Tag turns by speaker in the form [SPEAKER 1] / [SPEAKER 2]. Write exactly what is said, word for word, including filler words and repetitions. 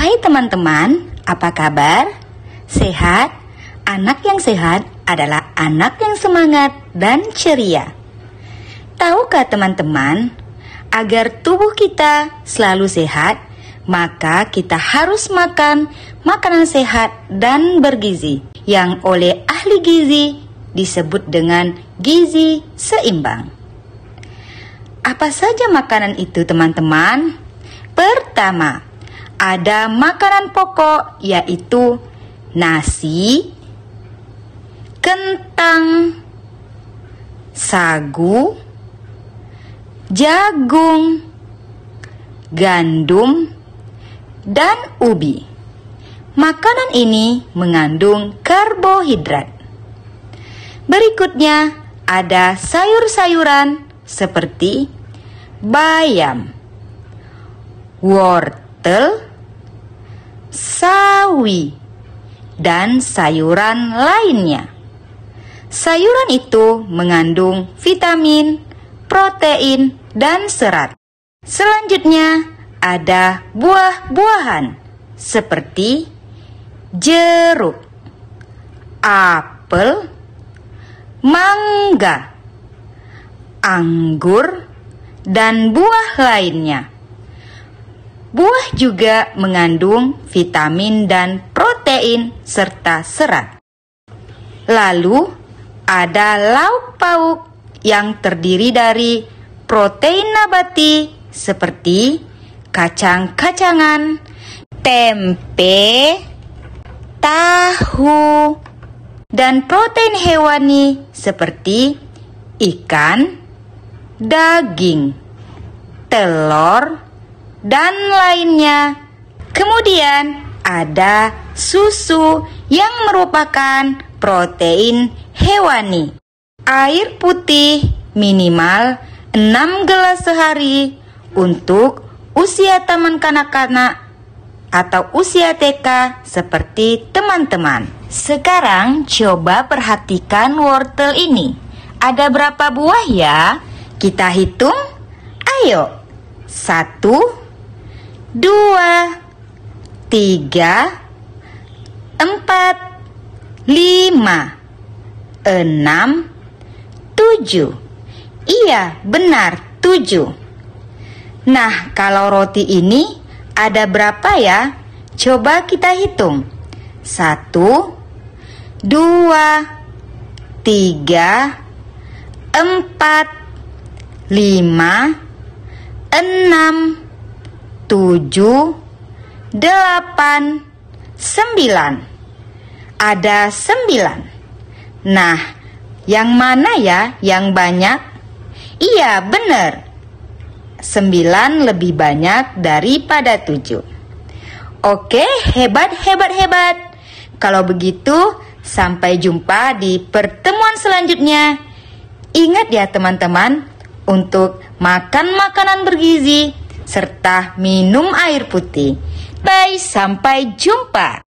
[SPEAKER 1] Hai teman-teman, apa kabar? Sehat? Anak yang sehat adalah anak yang semangat dan ceria. Tahukah teman-teman, agar tubuh kita selalu sehat, maka kita harus makan makanan sehat dan bergizi, yang oleh ahli gizi disebut dengan gizi seimbang. Apa saja makanan itu teman-teman? Pertama, ada makanan pokok yaitu nasi, kentang, sagu, jagung, gandum, dan ubi. Makanan ini mengandung karbohidrat. Berikutnya ada sayur-sayuran seperti bayam, wortel, sawi, dan sayuran lainnya. Sayuran itu mengandung vitamin, protein, dan serat. Selanjutnya ada buah-buahan seperti jeruk, apel, mangga, anggur, dan buah lainnya. Buah juga mengandung vitamin dan protein serta serat. Lalu ada lauk pauk yang terdiri dari protein nabati seperti kacang-kacangan, tempe, tahu, dan protein hewani seperti ikan, daging, telur, dan lainnya. Kemudian ada susu yang merupakan protein hewani. Air putih minimal enam gelas sehari untuk usia taman kanak-kanak atau usia T K seperti teman-teman. Sekarang coba perhatikan wortel ini. Ada berapa buah ya? Kita hitung. Ayo. Satu, dua, tiga, empat, lima, enam, tujuh. Iya, benar, tujuh. Nah, kalau roti ini ada berapa ya? Coba kita hitung. Satu, dua, tiga, empat, lima, enam, tujuh, delapan, sembilan. Ada sembilan. Nah, yang mana ya yang banyak? Iya, benar. Sembilan lebih banyak daripada tujuh. Oke, hebat, hebat, hebat. Kalau begitu, sampai jumpa di pertemuan selanjutnya. Ingat ya teman-teman, untuk makan makanan bergizi serta minum air putih. Bye, sampai jumpa.